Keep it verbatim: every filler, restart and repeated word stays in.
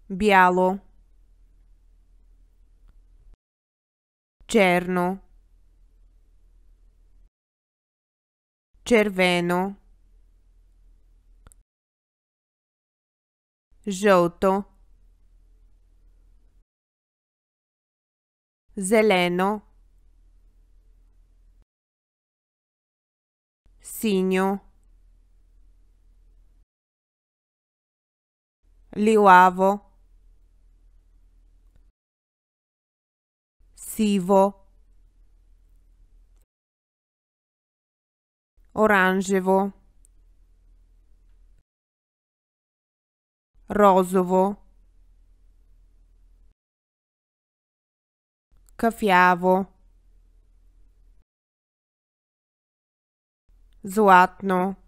бяло, черно, червено, жълто, зелено, синьо, лилаво, сиво, оранжево, розово, кафяво, златно,